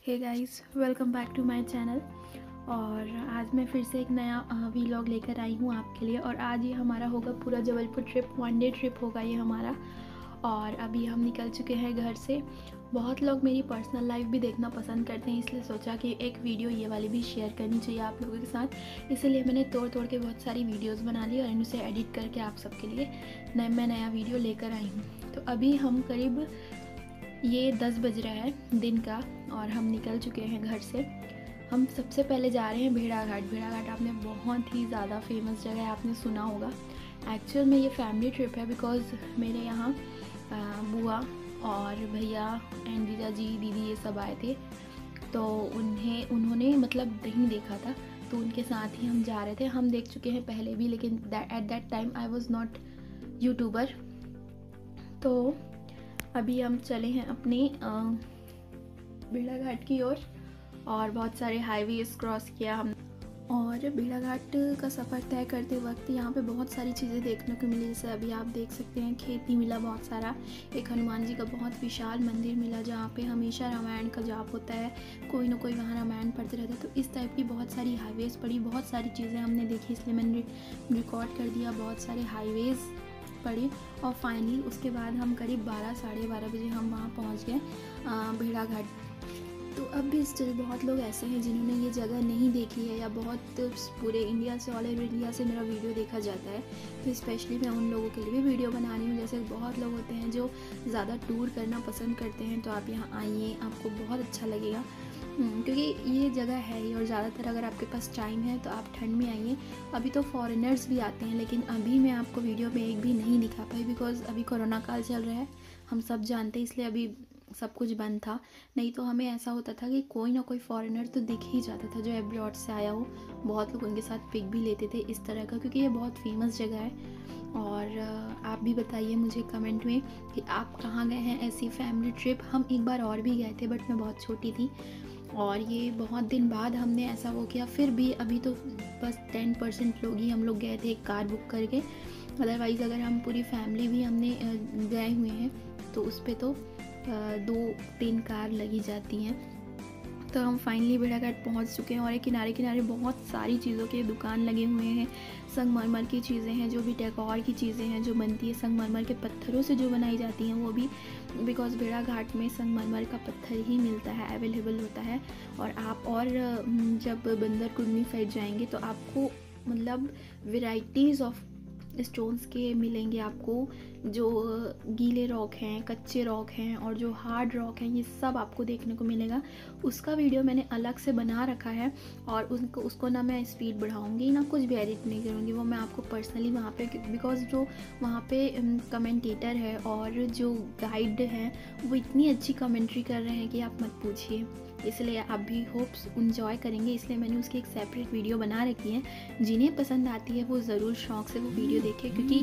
Hey guys, welcome back to my channel. और आज मैं फिर से एक नया वीलॉग लेकर आई हूँ आपके लिए। और आज ये हमारा होगा पूरा जबलपुर ट्रिप, 1 डे ट्रिप होगा ये हमारा। और अभी हम निकल चुके हैं घर से। बहुत लोग मेरी पर्सनल लाइफ भी देखना पसंद करते हैं, इसलिए सोचा कि एक वीडियो ये वाली भी शेयर करनी चाहिए आप लोगों के साथ। इसलिए मैंने तोड़ तोड़ के बहुत सारी वीडियोस बना ली और इनसे एडिट करके आप सबके लिए मैं नया वीडियो लेकर आई हूँ। तो अभी हम करीब ये 10 बज रहा है दिन का और हम निकल चुके हैं घर से। हम सबसे पहले जा रहे हैं भेड़ाघाट। भेड़ाघाट आपने बहुत ही ज़्यादा फेमस जगह है, आपने सुना होगा। एक्चुअल में ये फैमिली ट्रिप है बिकॉज़ मेरे यहाँ बुआ और भैया एंड जीजा जी दीदी ये सब आए थे, तो उन्होंने मतलब नहीं देखा था, तो उनके साथ ही हम जा रहे थे। हम देख चुके हैं पहले भी, लेकिन at that time I was not YouTuber. तो अभी हम चले हैं अपने भेड़ाघाट की ओर और बहुत सारे हाईवेज क्रॉस किया हम। और भेड़ाघाट का सफ़र तय करते वक्त यहाँ पे बहुत सारी चीज़ें देखने को मिली। जैसे अभी आप देख सकते हैं खेती मिला बहुत सारा, एक हनुमान जी का बहुत विशाल मंदिर मिला जहाँ पे हमेशा रामायण का जाप होता है, कोई ना कोई वहाँ रामायण पढ़ते रहता है। तो इस टाइप की बहुत सारी हाईवेज़ पड़ी, बहुत सारी चीज़ें हमने देखी, इसलिए मैंने रिकॉर्ड कर दिया। बहुत सारे हाईवेज़ पड़ी और फाइनली उसके बाद हम करीब 12 साढ़े 12 बजे हम वहाँ पहुँच गए भेड़ाघाट। तो अब भी स्टिल बहुत लोग ऐसे हैं जिन्होंने ये जगह नहीं देखी है, या बहुत पूरे इंडिया से, ऑल ओवर इंडिया से मेरा वीडियो देखा जाता है। तो स्पेशली मैं उन लोगों के लिए भी वीडियो बना रही हूँ। जैसे बहुत लोग होते हैं जो ज़्यादा टूर करना पसंद करते हैं, तो आप यहाँ आइए, आपको बहुत अच्छा लगेगा क्योंकि ये जगह है ही। और ज़्यादातर अगर आपके पास टाइम है तो आप ठंड में आइए। अभी तो फॉरेनर्स भी आते हैं, लेकिन अभी मैं आपको वीडियो में एक भी नहीं दिखा पाई बिकॉज़ अभी कोरोना काल चल रहा है, हम सब जानते हैं, इसलिए अभी सब कुछ बंद था। नहीं तो हमें ऐसा होता था कि कोई ना कोई फॉरेनर तो दिख ही जाता था जो एब्रॉड से आया हो। बहुत लोग उनके साथ पिक भी लेते थे इस तरह का, क्योंकि ये बहुत फेमस जगह है। और आप भी बताइए मुझे कमेंट में कि आप कहाँ गए हैं ऐसी फैमिली ट्रिप। हम एक बार और भी गए थे, बट मैं बहुत छोटी थी और ये बहुत दिन बाद हमने ऐसा वो किया। फिर भी अभी तो बस 10% लोग ही हम लोग गए थे एक कार बुक करके। अदरवाइज़ अगर हम पूरी फैमिली भी हमने गए हुए हैं तो उस पर तो 2-3 कार लगी जाती हैं। तो हम फाइनली भेड़ाघाट पहुंच चुके हैं और एक किनारे किनारे बहुत सारी चीज़ों के दुकान लगे हुए हैं। संगमरमर की चीज़ें हैं, जो भी डेकोर की चीज़ें हैं जो बनती है संगमरमर के पत्थरों से जो बनाई जाती हैं वो भी, बिकॉज़ भेड़ाघाट में संगमरमर का पत्थर ही मिलता है, अवेलेबल होता है। और आप और जब बंदर कुंडनी साइड जाएंगे तो आपको मतलब वेराइटीज़ ऑफ स्टोन्स के मिलेंगे आपको, जो गीले रॉक हैं, कच्चे रॉक हैं और जो हार्ड रॉक हैं, ये सब आपको देखने को मिलेगा। उसका वीडियो मैंने अलग से बना रखा है और उसको ना मैं स्पीड बढ़ाऊंगी ना कुछ भी एडिट नहीं करूँगी, वो मैं आपको पर्सनली वहाँ पे, बिकॉज जो वहाँ पे कमेंटेटर है और जो गाइड है वो इतनी अच्छी कमेंट्री कर रहे हैं कि आप मत पूछिए। इसलिए आप भी होप्स इंजॉय करेंगे, इसलिए मैंने उसकी एक सेपरेट वीडियो बना रखी है। जिन्हें पसंद आती है वो ज़रूर शौक़ से वो वीडियो देखें, क्योंकि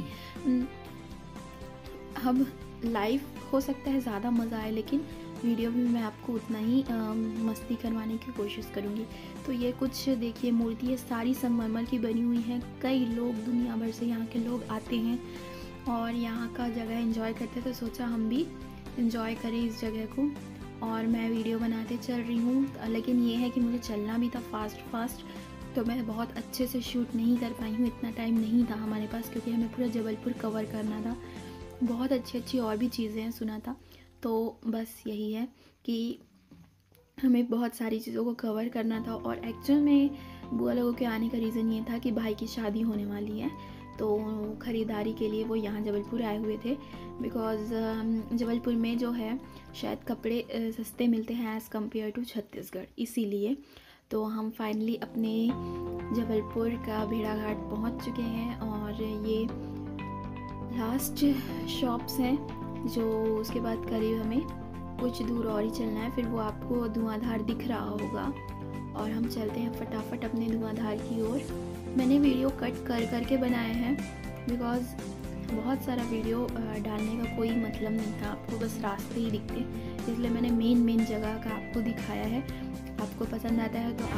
अब लाइव हो सकता है ज़्यादा मज़ा आए, लेकिन वीडियो भी मैं आपको उतना ही मस्ती करवाने की कोशिश करूँगी। तो ये कुछ देखिए मूर्ति है, सारी संगमरमर की बनी हुई हैं। कई लोग दुनिया भर से यहाँ के लोग आते हैं और यहाँ का जगह एंजॉय करते हैं, तो सोचा हम भी एंजॉय करें इस जगह को। और मैं वीडियो बनाते चल रही हूँ, लेकिन ये है कि मुझे चलना भी था फास्ट, तो मैं बहुत अच्छे से शूट नहीं कर पाई हूँ। इतना टाइम नहीं था हमारे पास, क्योंकि हमें पूरा जबलपुर कवर करना था। बहुत अच्छी और भी चीज़ें हैं सुना था। तो बस यही है कि हमें बहुत सारी चीज़ों को कवर करना था। और एक्चुअल में बुआ लोगों के आने का रीज़न ये था कि भाई की शादी होने वाली है, तो ख़रीदारी के लिए वो यहाँ जबलपुर आए हुए थे। बिकॉज़ जबलपुर में जो है शायद कपड़े सस्ते मिलते हैं एज़ कम्पेयर टू छत्तीसगढ़, इसीलिए। तो हम फाइनली अपने जबलपुर का भेड़ाघाट पहुँच चुके हैं और ये लास्ट शॉप्स हैं, जो उसके बाद करीब हमें कुछ दूर और ही चलना है, फिर वो आपको धुआंधार दिख रहा होगा और हम चलते हैं फटाफट अपने धुआंधार की ओर। मैंने वीडियो कट करके बनाए हैं बिकॉज़ बहुत सारा वीडियो डालने का कोई मतलब नहीं था, आपको बस रास्ते ही दिखते, इसलिए मैंने मेन जगह का आपको दिखाया है। आपको पसंद आता है तो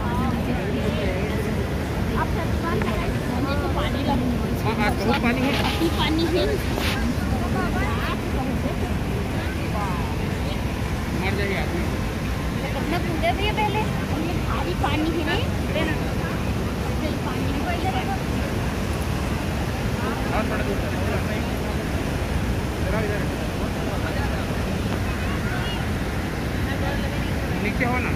भैया पहले हमने खाली पानी ही नहीं पानी नीचे हो ना।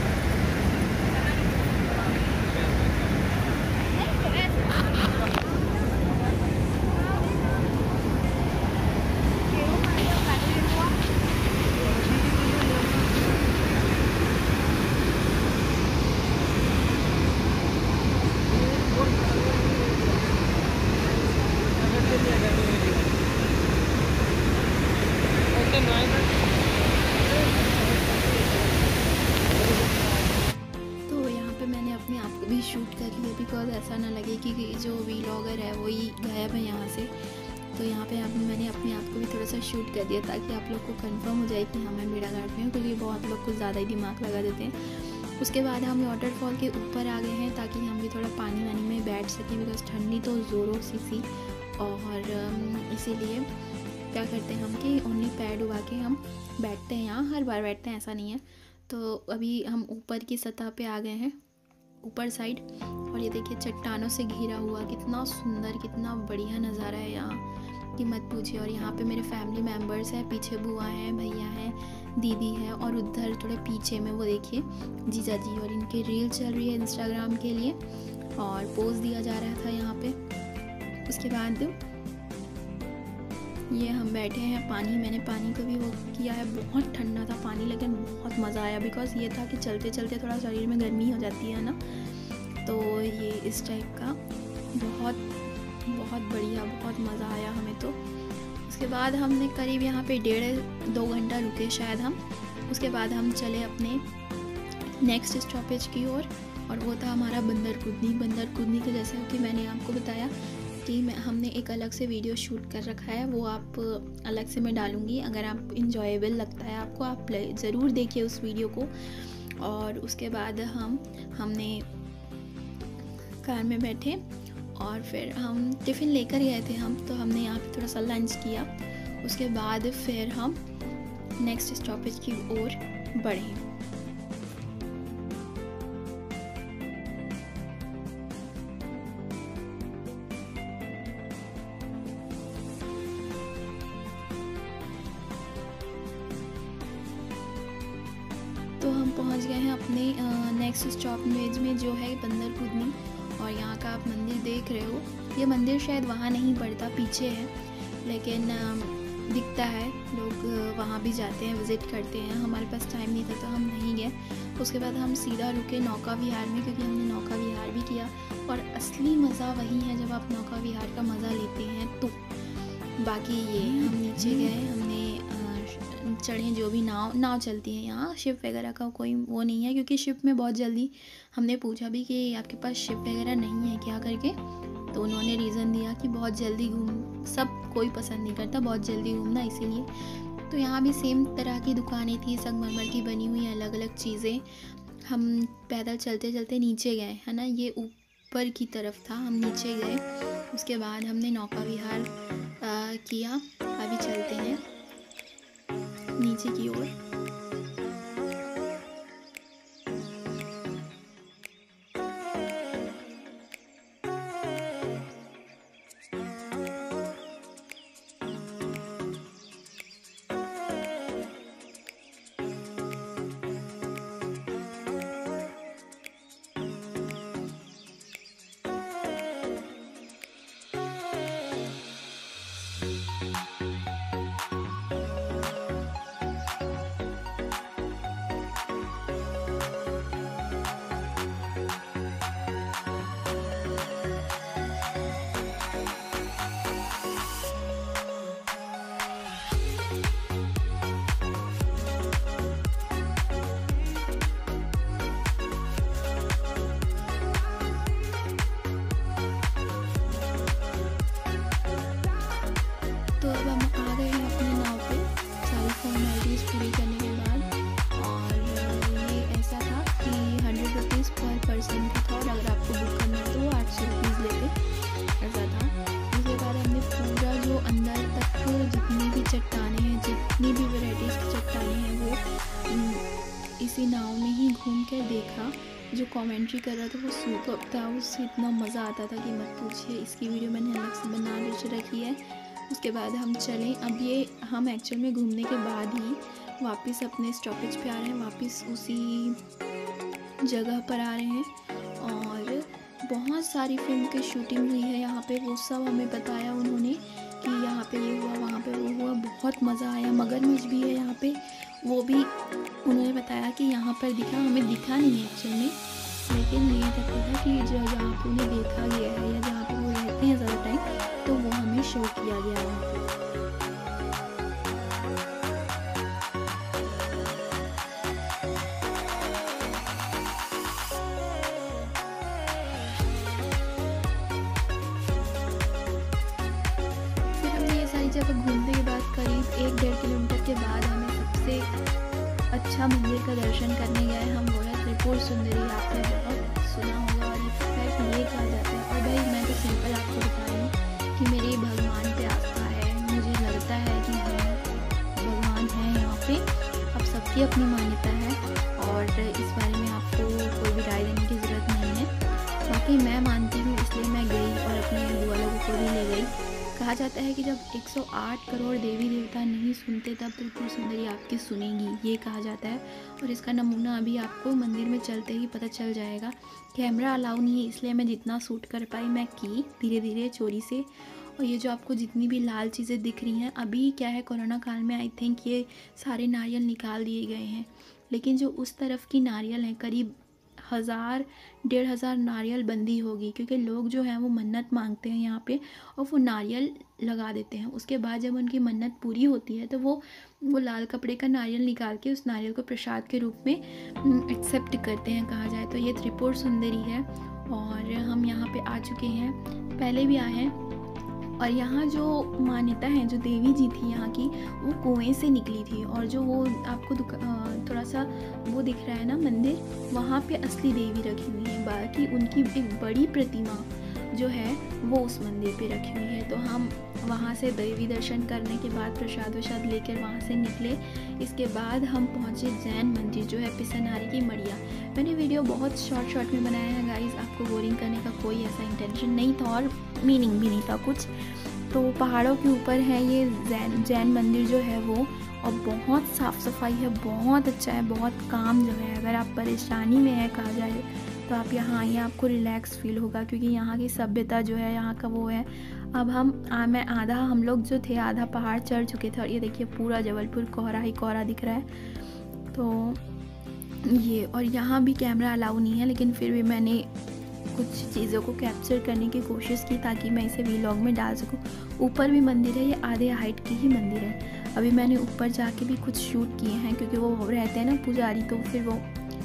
भी शूट कर लिए बिकॉज ऐसा ना लगे कि जो व्लॉगर है वही गायब है यहाँ से। तो यहाँ पे मैंने अपने आप को भी थोड़ा सा शूट कर दिया ताकि आप लोग को कंफर्म हो जाए कि हाँ मैं भेड़ाघाट में हूँ, क्योंकि बहुत लोग कुछ ज़्यादा ही दिमाग लगा देते हैं। उसके बाद हम वाटरफॉल के ऊपर आ गए हैं ताकि हम भी थोड़ा पानी वानी में बैठ सकें, बिकॉज ठंडी तो ज़ोरों सी थी। और इसीलिए क्या करते हैं हम कि ओनली पैर डुबा के हम बैठते हैं, यहाँ हर बार बैठते हैं, ऐसा नहीं है। तो अभी हम ऊपर की सतह पे आ गए हैं, ऊपर साइड, और ये देखिए चट्टानों से घिरा हुआ कितना सुंदर कितना बढ़िया नज़ारा है यहाँ कि मत पूछिए। और यहाँ पे मेरे फैमिली मेम्बर्स हैं, पीछे बुआ हैं, भैया हैं, दीदी है, और उधर थोड़े पीछे में वो देखिए जीजा जी, और इनकी रील चल रही है इंस्टाग्राम के लिए और पोस्ट दिया जा रहा था यहाँ पे। उसके बाद ये हम बैठे हैं, पानी मैंने पानी को भी वो किया है, बहुत ठंडा था पानी लेकिन बहुत मज़ा आया। बिकॉज ये था कि चलते चलते थोड़ा शरीर में गर्मी हो जाती है ना, तो ये इस टाइप का बहुत बहुत बढ़िया, बहुत मज़ा आया हमें तो। उसके बाद हमने करीब यहाँ पे 1.5-2 घंटा रुके शायद हम। उसके बाद हम चले अपने नेक्स्ट स्टॉपेज की ओर, और वो था हमारा बंदर कूदनी के जैसे कि मैंने आपको बताया कि हमने एक अलग से वीडियो शूट कर रखा है, वो आप अलग से मैं डालूँगी। अगर आप इंजॉयबल लगता है आपको, आप ज़रूर देखिए उस वीडियो को। और उसके बाद हमने कार में बैठे और फिर हम टिफ़िन लेकर गए थे हम, तो हमने यहाँ पे थोड़ा सा लंच किया। उसके बाद फिर हम नेक्स्ट स्टॉपेज की ओर बढ़े। तो हम पहुंच गए हैं अपने नेक्स्ट स्टॉपेज में जो है बंदर कूदनी, और यहाँ का आप मंदिर देख रहे हो। ये मंदिर शायद वहाँ नहीं पड़ता, पीछे है, लेकिन दिखता है, लोग वहाँ भी जाते हैं, विज़िट करते हैं। हमारे पास टाइम नहीं था तो हम नहीं गए। उसके बाद हम सीधा रुके नौका विहार में, क्योंकि हमने नौका विहार भी किया। और असली मज़ा वही है जब आप नौका विहार का मज़ा लेते हैं तो। बाकी ये हम नीचे गए, हमने चढ़े, जो भी नाव चलती है यहाँ, शिप वगैरह का कोई वो नहीं है, क्योंकि शिप में बहुत जल्दी, हमने पूछा भी कि आपके पास शिप वगैरह नहीं है क्या करके, तो उन्होंने रीज़न दिया कि बहुत जल्दी सब कोई पसंद नहीं करता बहुत जल्दी घूमना, इसीलिए। तो यहाँ भी सेम तरह की दुकानें थी, संगमरमर की बनी हुई अलग अलग चीज़ें। हम पैदल चलते चलते नीचे गए, है ना, ये ऊपर की तरफ था, हम नीचे गए। उसके बाद हमने नौका विहार किया। अभी चलते हैं नीचे की ओर। नाव में ही घूम कर देखा। जो कमेंट्री कर रहा था वो सुपर्ब था, उससे इतना मज़ा आता था कि मत पूछिए। इसकी वीडियो मैंने अलग से बना रखी है। उसके बाद हम चलें। अब ये हम एक्चुअल में घूमने के बाद ही वापस अपने स्टॉपेज पे आ रहे हैं, वापस उसी जगह पर आ रहे हैं। और बहुत सारी फिल्म की शूटिंग हुई है यहाँ पे, वो सब हमें बताया उन्होंने कि यहाँ पे ये हुआ, वहाँ पे वो हुआ। बहुत मज़ा आया। मगरमच्छ भी है यहाँ पे, वो भी उन्होंने बताया कि यहाँ पर दिखा, हमें दिखा नहीं है एक्चुअल में, लेकिन ये कहते हैं कि जो जहाँ पे उन्हें देखा गया है या जहाँ पे वो रहते हैं ज़्यादा टाइम, तो वो हमें शो किया गया है। फिर हमने ये सारी जगह घूमने के बाद करीब 1-1.5 किलोमीटर के बाद हमें सबसे अच्छा मंदिर का दर्शन करने गए हम, वो है त्रिपुर सुंदरी। आपने बहुत सुना होगा और इनफैक्ट ये कहा जाता है। और भाई मैं तो सिंपल आपको बता रही हूँ कि मेरी भगवान पे आस्था है, मुझे लगता है कि हाँ भगवान है यहाँ पे। अब सबकी अपनी मान्यता है और इस बारे में आपको कोई भी राय देने की ज़रूरत नहीं है। बाकी मैं मानती हूँ, इसलिए मैं गई और अपने बुआ लोगों को भी ले गई। कहा जाता है कि जब 108 करोड़ देवी देवता नहीं सुनते तब त्रिपुर सुंदरी आपकी सुनेगी, ये कहा जाता है। और इसका नमूना अभी आपको मंदिर में चलते ही पता चल जाएगा। कैमरा अलाउ नहीं है, इसलिए मैं जितना शूट कर पाई मैं की धीरे धीरे चोरी से। और ये जो आपको जितनी भी लाल चीज़ें दिख रही हैं, अभी क्या है कोरोना काल में आई थिंक ये सारे नारियल निकाल दिए गए हैं, लेकिन जो उस तरफ की नारियल हैं करीब 1000-1500 नारियल बंदी होगी, क्योंकि लोग जो हैं वो मन्नत मांगते हैं यहाँ पे और वो नारियल लगा देते हैं। उसके बाद जब उनकी मन्नत पूरी होती है तो वो लाल कपड़े का नारियल निकाल के उस नारियल को प्रसाद के रूप में एक्सेप्ट करते हैं कहा जाए तो। ये त्रिपुर सुंदरी है और हम यहाँ पे आ चुके हैं, पहले भी आए हैं। और यहाँ जो मान्यता है, जो देवी जी थी यहाँ की, वो कुएं से निकली थी। और जो वो आपको थोड़ा सा वो दिख रहा है ना मंदिर, वहाँ पे असली देवी रखी हुई है। बाकी उनकी एक बड़ी प्रतिमा जो है वो उस मंदिर पे रखी हुई है। तो हम वहाँ से देवी दर्शन करने के बाद प्रसाद वसाद लेकर वहाँ से निकले। इसके बाद हम पहुँचे जैन मंदिर जो है पिसनारी की मड़िया। मैंने वीडियो बहुत शॉर्ट में बनाया है गाइस, आपको बोरिंग करने का कोई ऐसा इंटेंशन नहीं था और मीनिंग भी नहीं था कुछ। तो पहाड़ों के ऊपर है ये जैन मंदिर जो है वो, और बहुत साफ़ सफाई है, बहुत अच्छा है, बहुत काम जगह है। अगर आप परेशानी में है कहा जाए तो आप यहाँ आइए, आपको रिलैक्स फील होगा, क्योंकि यहाँ की सभ्यता जो है यहाँ का वो है। अब हम लोग जो थे आधा पहाड़ चढ़ चुके थे और ये देखिए पूरा जबलपुर कोहरा ही कोहरा दिख रहा है। तो ये, और यहाँ भी कैमरा अलाउ नहीं है, लेकिन फिर भी मैंने कुछ चीज़ों को कैप्चर करने की कोशिश की ताकि मैं इसे व्लॉग में डाल सकूँ। ऊपर भी मंदिर है, ये आधे हाइट की ही मंदिर है। अभी मैंने ऊपर जाके भी कुछ शूट किए हैं, क्योंकि वो रहते हैं ना पुजारी, तो फिर वो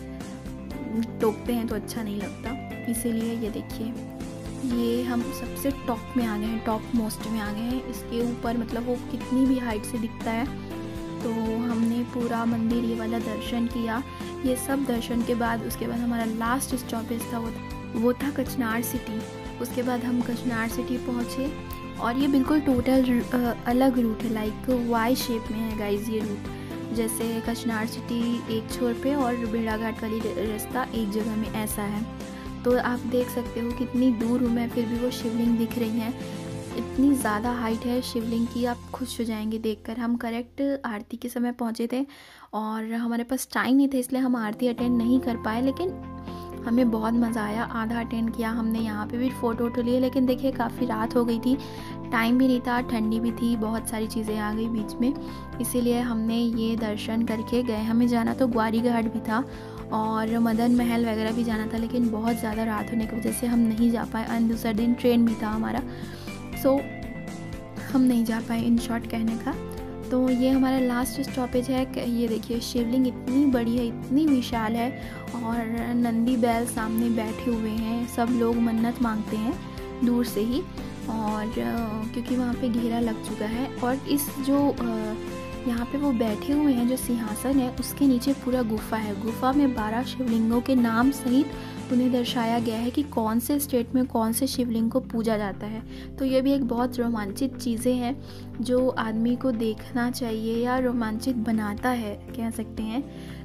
टोकते हैं तो अच्छा नहीं लगता, इसीलिए। ये देखिए, ये हम सबसे टॉप में आ गए हैं, टॉप मोस्ट में आ गए हैं। इसके ऊपर मतलब वो कितनी भी हाइट से दिखता है। तो हमने पूरा मंदिर ये वाला दर्शन किया। ये सब दर्शन के बाद उसके बाद हमारा लास्ट स्टॉपेज था वो था कचनार सिटी। उसके बाद हम कचनार सिटी पहुँचे और ये बिल्कुल टोटल अलग रूट है, लाइक वाई शेप में है गाइज ये रूट। जैसे कचनार सिटी एक छोर पे और भेड़ाघाट वाली रास्ता एक जगह में ऐसा है। तो आप देख सकते हो कितनी दूर हूँ मैं, फिर भी वो शिवलिंग दिख रही है। इतनी ज़्यादा हाइट है शिवलिंग की, आप खुश हो जाएंगे देखकर। हम करेक्ट आरती के समय पहुँचे थे और हमारे पास टाइम नहीं था, इसलिए हम आरती अटेंड नहीं कर पाए, लेकिन हमें बहुत मज़ा आया। आधा अटेंड किया हमने, यहाँ पे भी फ़ोटो लिए, लेकिन देखिए काफ़ी रात हो गई थी, टाइम भी नहीं था, ठंडी भी थी, बहुत सारी चीज़ें आ गई बीच में, इसीलिए हमने ये दर्शन करके गए। हमें जाना तो ग्वारी घाट भी था और मदन महल वगैरह भी जाना था, लेकिन बहुत ज़्यादा रात होने की वजह से हम नहीं जा पाए। और दूसरा दिन ट्रेन भी था हमारा, सो हम नहीं जा पाए, इन शॉर्ट कहने का। तो ये हमारा लास्ट स्टॉपेज है। ये देखिए शिवलिंग इतनी बड़ी है, इतनी विशाल है, और नंदी बैल सामने बैठे हुए हैं। सब लोग मन्नत मांगते हैं दूर से ही, और क्योंकि वहाँ पे घेरा लग चुका है। और इस जो यहाँ पे वो बैठे हुए हैं, जो सिंहासन है उसके नीचे पूरा गुफा है। गुफा में 12 शिवलिंगों के नाम सहित उन्हें दर्शाया गया है कि कौन से स्टेट में कौन से शिवलिंग को पूजा जाता है। तो ये भी एक बहुत रोमांचित चीज़ें हैं जो आदमी को देखना चाहिए या रोमांचित बनाता है कह सकते हैं।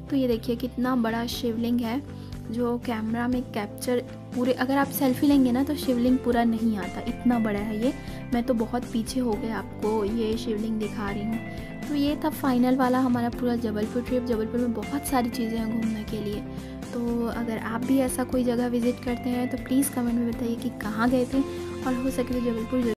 तो ये देखिए कितना बड़ा शिवलिंग है, जो कैमरा में कैप्चर पूरे, अगर आप सेल्फी लेंगे ना तो शिवलिंग पूरा नहीं आता, इतना बड़ा है ये। मैं तो बहुत पीछे हो गए आपको ये शिवलिंग दिखा रही हूँ। तो ये था फाइनल वाला हमारा पूरा जबलपुर ट्रिप। जबलपुर में बहुत सारी चीज़ें हैं घूमने के लिए। तो अगर आप भी ऐसा कोई जगह विज़िट करते हैं तो प्लीज़ कमेंट में बताइए कि कहाँ गए थे, और हो सके तो जबलपुर